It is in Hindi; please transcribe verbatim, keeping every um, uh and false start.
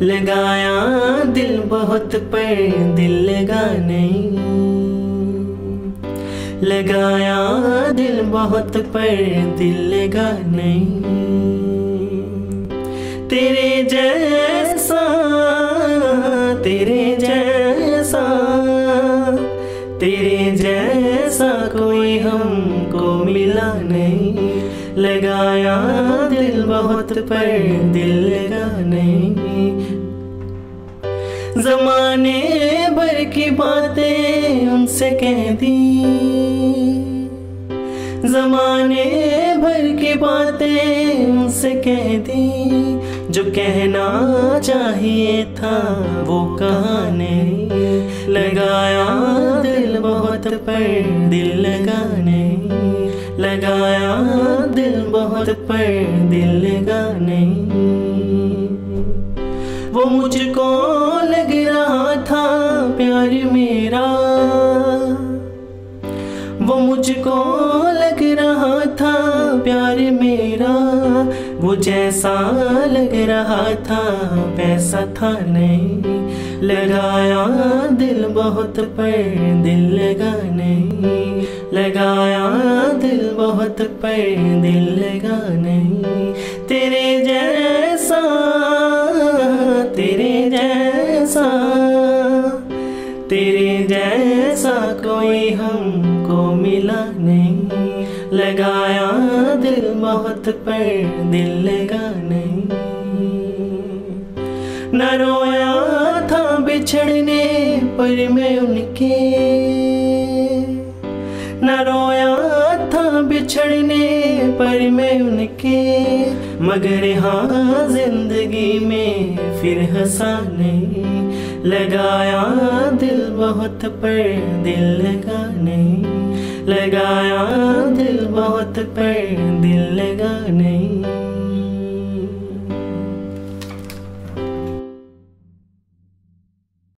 लगाया दिल बहुत पर दिल लगा नहीं, लगाया दिल बहुत पर दिल लगा नहीं। तेरे जैसा तेरे जैसा तेरे जैसा कोई हमको मिला नहीं, लगाया दिल बहुत पर दिल लगा नहीं। ज़माने भर की बातें उनसे कह दी, ज़माने भर की बातें उनसे कह दी, जो कहना चाहिए था वो कहा नहीं, लगाया दिल बहुत पर दिल लगा नहीं, लगाया दिल बहुत पर दिल लगा नहीं। वो मुझको लग रहा था प्यार मेरा, वो मुझको लग रहा था प्यार मेरा, वो जैसा लग रहा था वैसा था नहीं, लगाया दिल बहुत पर दिल लगा नहीं, लगाया दिल बहुत पर दिल लगा नहीं। तेरे जैसा तेरे जैसा तेरे जैसा कोई हमको मिला नहीं, लगाया दिल बहुत पर दिल लगा नहीं। न रोया था बिछड़ने पर मैं उनके, न रोया था बिछड़ने पर मैं उनके, मगर हाँ जिंदगी में फिर हंसा नहीं, लगाया दिल बहुत पर दिल लगा नहीं, लगाया दिल बहुत पर दिल लगा नहीं।